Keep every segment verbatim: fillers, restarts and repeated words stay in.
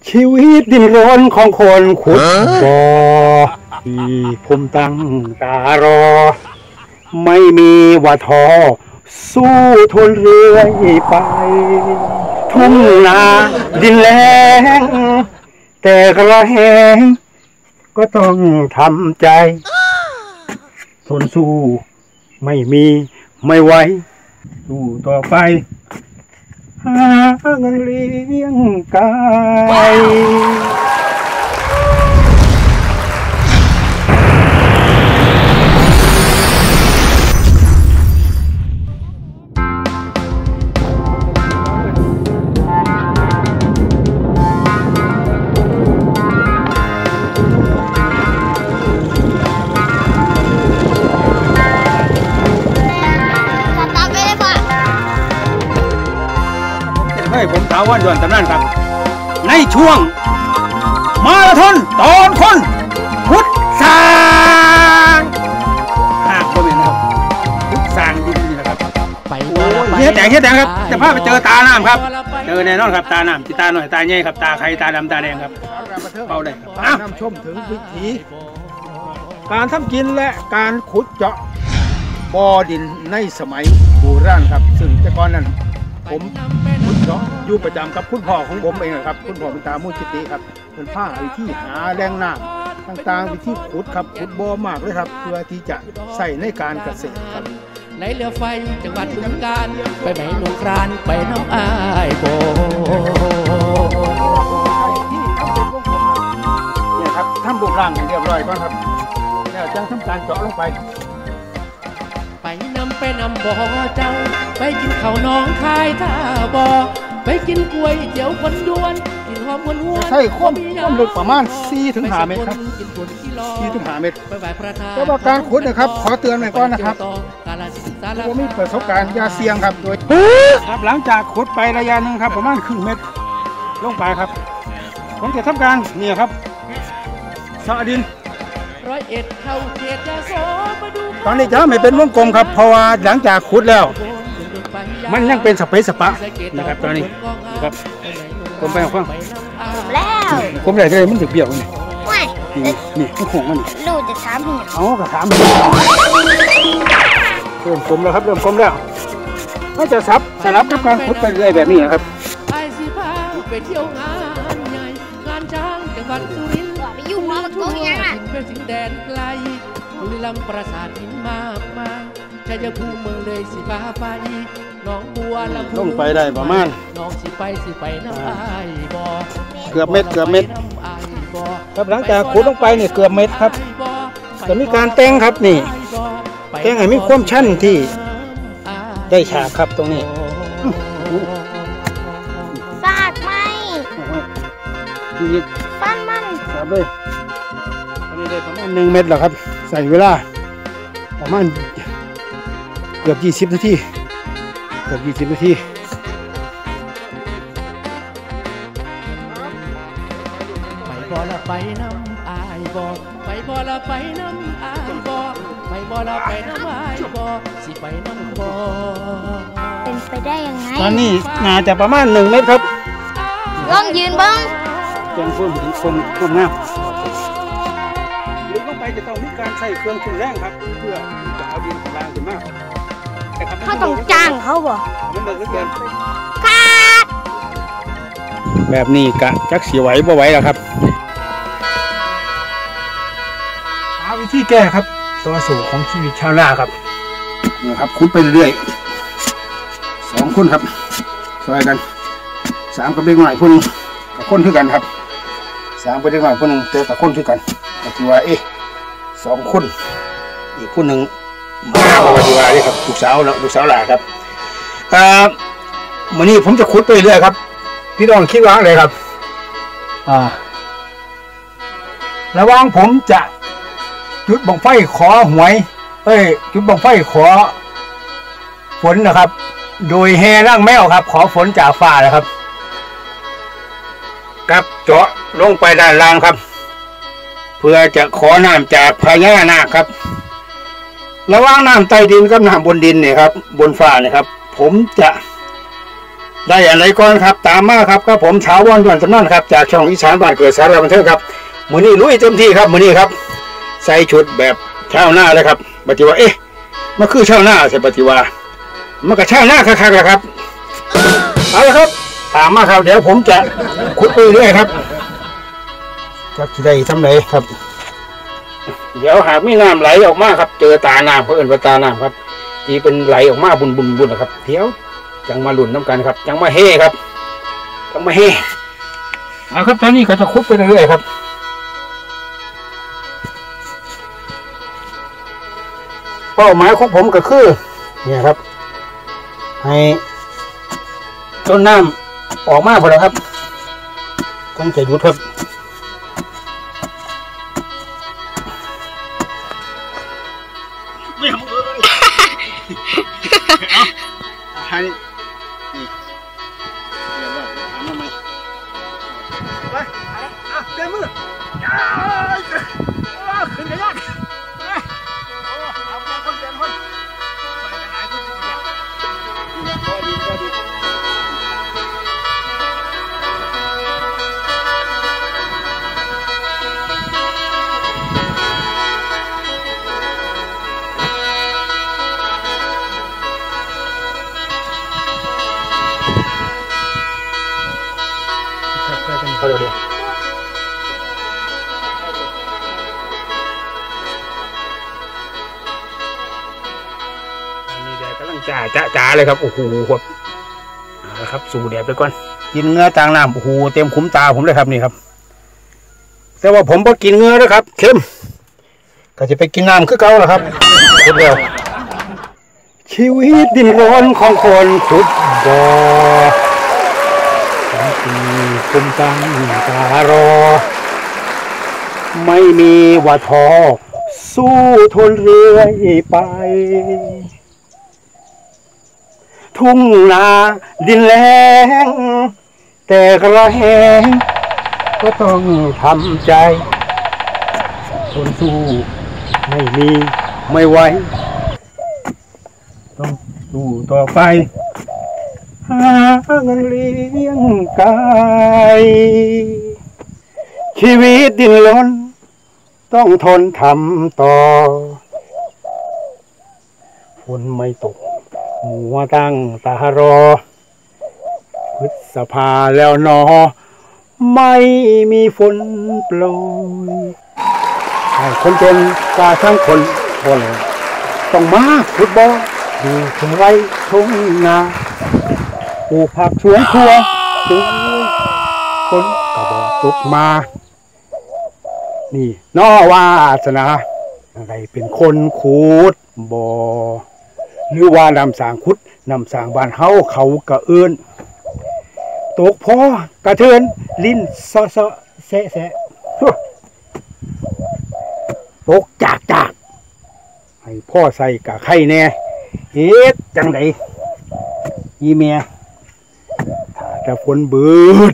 ชีวิตดิ้นรนของคนขุดบ่อที่ผมตั้งตารอไม่มีว่าท้อสู้ทนเรื่อยไปทุ่งนาดินแล้งแต่กระแหงก็ต้องทำใจทนสู้ไม่มีไม่ไหวสู้ต่อไปหาเงินเลี้ยงกายผมสาววันด่วนตำนานครับในช่วงมาราธอนตอนคนพุทธสางห้าคนเลยนะครับพุทธสางดินนี่นะครับไปเฮ็ดแดงเฮ็ดแดงครับจะพาไปเจอตาน้ำครับเจอแน่นอนครับตาน้ำที่ตาหน่อยตาใหญ่ครับตาใครตาดำตาแดงครับเป่าได้ครับนำชมถึงวิธีการทำกินและการขุดเจาะบ่อดินในสมัยโบราณครับซึ่งแต่ก่อนนั้นผมขุดเจาะอยู่ประจำกับคุณพ่อของผมเองครับคุณพ่อเป็นตามุจิติครับเป็นผ้าวิธีหาแรงน้ำต่างๆวิธีขุดครับขุดบ่อมากเลยครับเพื่อที่จะใส่ในการเกษตรครับไหลเรือไฟจังหวัดบึงกาฬไปไหนหนุ่มกรานไปน้ำอายโบเนี่ยครับทำบุกร่างเรียบร้อยก่อนครับแล้วจังทำการเจาะลงไปไปนำไปนำบ่อเจ้าไปกินข้าวน้องคายท่าบ่อไปกินกล้วยเจียวคนยวนกินหอมวนหัวใช่ความความลึกประมาณสี่ถึงห้าเมตรครับสี่ถึงห้าเมตรแต่ว่าการขุดนะครับขอเตือนไว้ก่อนนะครับผมมีประสบการณ์ยาเสี่ยงครับโดยครับหลังจากขุดไประยะหนึ่งครับประมาณครึ่งเมตรลงไปครับผมจะทำการนี่ครับสะดินร้อยเอ็ดเข้าเขตยาโสตอนนี้จะไม่เป็นวงกลมครับเพราะว่าหลังจากขุดแล้วมันยังเป็นสเปซสปะนะครับตอนนี้นะครับผมไปเอาข้างแล้วผมใหญ่เลยมันถึงเบี้ยวนี่นี่นี่ข้างของมันลูกจะถามพี่เอากระถามเริ่มกลมแล้วครับเริ่มกลมแล้วก็จะซับสลับกับการขุดไปเรื่อยแบบนี้นะครับไปเที่ยวงานใหญ่งานช้างจังหวัดสุรินทร์ไปยุ่งน้องมันโกงยังอ่ะเป็นสิ่งแดนไกลบุรีรัมย์ปราสาทหินมากมายชัยภูมิเมืองเลยสิพาไปน้องบัวลำพูลงไปได้ประมาณน้องสิไปสิไปน้ำอายบ่อเกือบเม็ดเกือบเม็ดครับหลังจากขุดลงไปเนี่ยเกือบเม็ดครับจะมีการแต่งครับนี่แต่งให้มีความชันที่ได้ฉากครับตรงนี้ฟาดไหมฟันมันครับเลยอันนี้ได้ประมาณหนึ่งเม็ดแล้วครับใส่เวลาประมาณเกือบยี่สิบนาทีเกือบยี่สิบนาทีไปบ่ละไปน้ำอายบ่ไปบ่ละไปน้ำอายบ่ไปบ่ละไปน้ำอายบ่สิไปน้ำบ่เป็นไปได้ยังไงตอนนี้น่าจะประมาณหนึ่งเม็ดครับลองยืนบ้างเครื่องพ่นพ่นพ่นน้ำลึกลงไปจะต้องมีการใส่เครื่องทุนแรงครับเพื่อจะเอาดินกลางขึ้นมาเขาต้องจ้างเขาบ่มันเลิกเกินค่ะแบบนี้กะจักเสียไหวบ่ไหวแล้วครับหาวิธีแก้ครับตัวสูงของชีวิตชาวนาครับนี่ครับขุดไปเรื่อยสองคนครับช่วยกันสามกับเด็กหน่อยคนกับคนเท่ากันครับสามกับเด็กหน่อยคนหนึ่งเจอกับคนเท่ากันก็คือว่าเอ๊ะสองคนอีกคนหนึ่งมาว่าดีว่านี่ครับลูกสาวเนาะลูกสาวหลานครับอ่าวันนี้ผมจะขุดไปเรื่อยครับพี่น้องคิดว่าอะไรครับอ่าระหว่างผมจะจุดบังไฟขอหวยเอ้ยจุดบังไฟขอฝนนะครับโดยแห่นั่งแมวครับขอฝนจากฟ้านะครับกับเจาะลงไปด้านล่างครับเพื่อจะขอน้ำจากพญานาคครับระหว่างน้ำใต้ดินกับน้ำบนดินเนี่ยครับบนฟ้าเนี่ยครับผมจะได้อะไรก่อนครับตามมาครับก็ผมเช้าวันด่วนสำนักครับจากช่องอีสานบ้านเกิดสารบันเทิงครับมื้อนี้ลุยเต็มที่ครับมื้อนี้ครับใส่ชุดแบบชาวนาเลยครับปฏิวัติเอ๊ะมันคือชาวนาใช่ปฏิวัติมันก็ชาวนาคักๆครับเอาละครับตามมาครับเดี๋ยวผมจะขุดไปเรื่อยครับจะได้ทำไรครับเดี๋ยวหากมีน้ำไหลออกมาครับเจอตาน้ำเพื่อนว่าตาน้ำครับที่เป็นไหลออกมาบุญบุญบุญนะครับเดี๋ยวจังมาหลุนน้ำกันครับจังมาเฮ่ครับจังมาเฮ่เอาครับตอนนี้ก็จะคุดไปเรื่อยๆครับเป้าหมายของผมก็คือเนี่ยครับให้ต้นน้ำออกมาพอแล้วครับต้องใจหยุดครับไม่เอาเลยเอาให้นี่เดี๋ยวว่าทำมาใหม่ไปอ่ะเต็มมือย้ายขึ้นกันยากเอาเอาคนเต็มคนไปกันไหนขึ้นกันยากพอดีพอดีเขาเดี๋ยวนี่แดดกำลังจ่าจ่าจ่าเลยครับโอ้โหครับเอาละครับสู่แดดไปก่อนกินเงื้อจางน้ำโอ้โหเต็มคุ้มตาผมเลยครับนี่ครับแต่ว่าผมพอกินเงื้อนะครับเค็มก็จะไปกินน้ำคือเก่าแล้วครับขุดเดียวชีวิตดินร้อนของคนขุดบ่อคุมตังตารอไม่มีว่าท้อสู้ทนเรื่อยไปทุ่งนาดินแล้งแต่กระแหงก็ต้องทำใจทนสู้ไม่มีไม่ไหวต้องสู้ต่อไปหาเงินเลี้ยงกายชีวิตดิ้นรนต้องทนทำต่อฝนไม่ตกหัวตั้งตารอพฤษภาแล้วนอไม่มีฝนโปรยให้คนจนกาทั้งคนพอเลยต้องมาขุดบ่อดูถึงไรทุ่งนาปลูกผักสวนครัวดูคนกระบอกตกมานี่น้อวาสนาอะไรเป็นคนขุดบ่อหรือว่านำสางขุดนำสางบ้านเฮาเขากระเอื้นตกพอกระเทือนลิ้นซอซอแสะแสะตกจากจากให้พ่อใส่กะไข่แน่เฮ็ดจังไดอีเมียถ้าฝนเบิด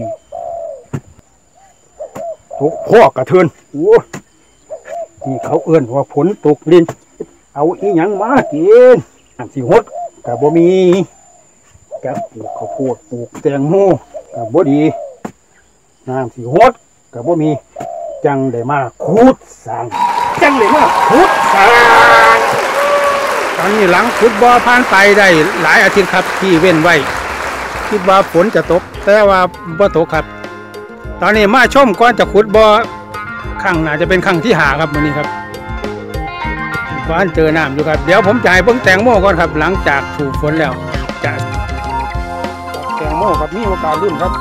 ตกพ่อกระเทือนโอ้นี่เขาเอื้อนว่าฝนตกลิ้นเอาอีหยังมากินน้ำสีหดกับบ่มีกับปลูกข้าวโพดปลูกแตงโมกับบ่ดีน้ำสีหดกับบ่มีจังได้มาขุดสร้างจังได้มาขุดสร้างตอนนี้หลังขุดบ่อผ่านไปได้หลายอาทิตย์ครับที่เว้นไว้คิดว่าฝนจะตกแต่ว่าบ่ตกครับตอนนี้มาชมก่อนจะขุดบ่อครั้งน่าจะเป็นครั้งที่ห้าครับวันนี้ครับบ้านเจอน้ำอยู่ครับเดี๋ยวผมจะให้เบิ่งแตงโมก่อนครับหลังจากถูกฝนแล้วจะแตงโมครับมีโอกาสรุ่นครับ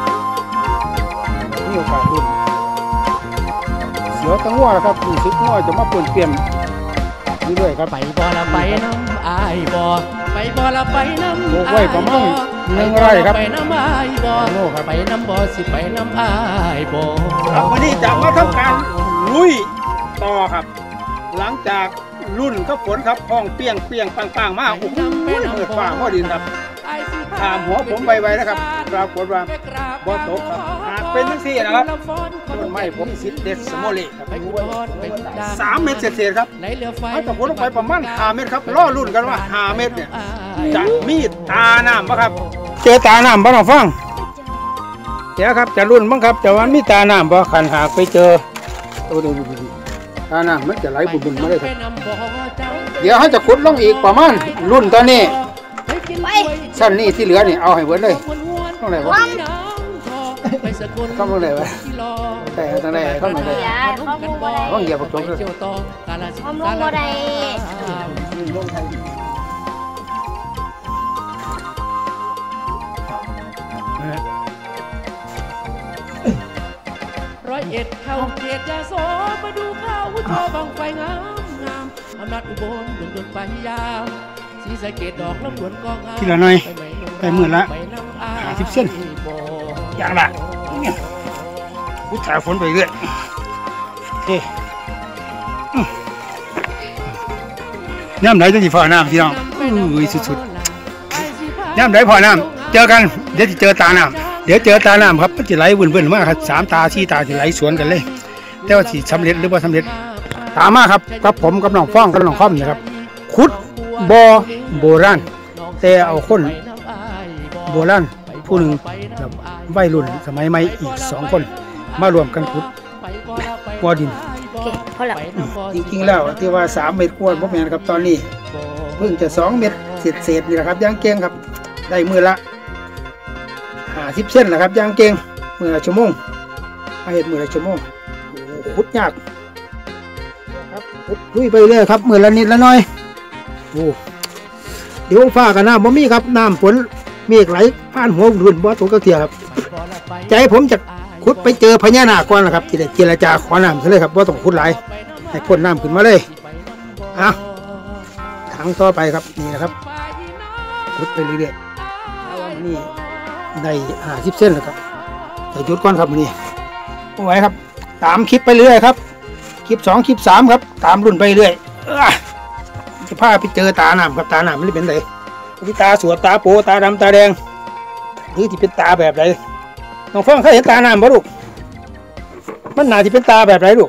มีโอกาสรุ่นเสียวตั้งว่าครับรู้สึกว่าจะมาเปลี่ยนเปลี่ยนเรื่อยๆครับไปบ่ละไปน้ำอายบ่ไปบ่ละไปน้ำโอ้ไว้ประมาณหนึ่งไร่ครับไปน้ำอายบ่ไปน้ำบ่สิไปน้ำอายบ่ครับวันนี้จะมาทำการลุยต่อครับหลังจากรุ่นก็ฝนครับห้องเปียงเปียงปังปังมากโอ้โหเปิดฟ้าพ่อดินครับถามหัวผมใบไว้นะครับปรากฏว่าบ่ตกครับหากเป็นทั้งสี่นะครับต้นไม้ผมสิบเด็ดสมอลิครับสามเมตรเศษครับถ้าตกฝนลงไปประมาณห้าเมตรครับล่อรุ่นกันว่าห้าเมตรเนี่ยจะมีตาน้ำปะครับเจอตาน้ำบ่น้องฟังเดี๋ยวครับจะรุ่นบ้างครับแต่ว่ามีตาน้ำบ่ขันหากไปเจอโอ้ดูตาน้ำมันจะไหลบุญๆมาเลยครับเดี๋ยวเขาจะขุดลงอีกประมาณรุ่นตอนนี้ชั้นนี้ที่เหลือนี่เอาให้เบิดเลยต้องไหนวะต้องลงไหนวะแต่ทางไหนเข้ามาเลยต้องเหยียบประตูเลยพร้อมลงบ่ได้ร้อยเอ็ดเข้าเขตยาโสมาดูข้าวโชว์บังไฟงามงามอำนาจอุบลดุนดุนไปยามสีสะเกดดอกลำดวนกองงามทีละหน่อยไปหมื่นละห้าสิบเส้นอย่างละพุทธาฝนไปเรื่อยเฮ้น้ำไหลจนจีฝ่าน้ำพี่น้องอุ้ยสุดๆน้ำไหลพอน้ำเจอกันเดี๋ยวจะเจอตาน้ำเดี๋ยวเจอตาน้ำครับมันจะไหลวุ่นๆมากครับสามตาสี่ตาจะไหลสวนกันเลยแต่ว่าสิสำเร็จหรือว่าสำเร็จตามมาครับกับผมกับน้องฟ้องกับน้องค่อมนะครับขุดบ่อโบราณแต่เอาคนโบราณผู้หนึ่งกับวัยรุ่นสมัยใหม่อีกสองคนมารวมกันขุดบ่อดินโอเคพอแล้วจริงๆแล้วที่ว่าสามเมตรกว่าพวกแม่นครับตอนนี้เพิ่งจะสองเมตรเศษๆนี่แหละครับย่างเก่งครับได้มือละห้าสิบเส้นแหละครับย่างเก่งมือละชั่วโมงมาเห็นมือละชั่วโมงขุดยากครับขุดลุยไปเรื่อยครับมือละนิดละน้อยโอ้เดี๋ยวฟ้ากับน้ำบ่มีครับน้ำฝนเมฆไหลผ่านหัวรุ่นบ่ตกกระเทียครับใจผมจะขุดไปเจอพญานาคก่อนนะครับที่ได้เจรจาขอน้ำซะเลยครับว่าต้องขุดไหลให้พ่นน้ำขึ้นมาเลยอ่ะถังต่อไปครับนี่นะครับขุดไปเรื่อยๆนี่ได้ห้าสิบเส้นแล้วครับแต่หยุดก่อนครับนี่เอาไว้ครับตามคลิปไปเรื่อยครับคลิปสองคลิปสามครับตามรุ่นไปเรื่อยจะพาไปเจอตาหนามครับตาหนามมันเป็นไงที่ตาสวดตาโปตาดำตาแดงหรือที่เป็นตาแบบไหนน้องฟังเคยเห็นตาหนามบ่ลูกมันน่าจะเป็นตาแบบไหนลูก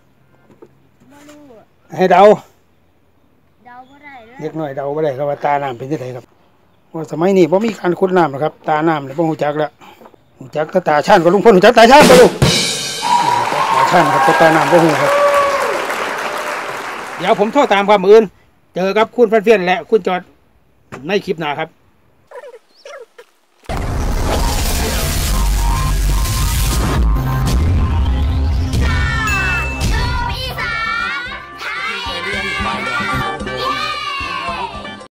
ให้เดาเดาบ่ได้เลยเล็กน้อยเดาบ่ได้ครับว่าตาหนามเป็นที่ไหนครับว่าสมัยนี้ผมมีการขุดน้ำนะครับตาหนามเนี่ยผมรู้จักแล้วรู้จักตาช่านกับลุงพลรู้จักตาช่านกับลูกตาช่านครับตาหนามก็หูครับเดี๋ยวผมโทษตามความอื่นเจอกับคุณฟันเฟียนและคุณจอดในคลิปหน้าครับ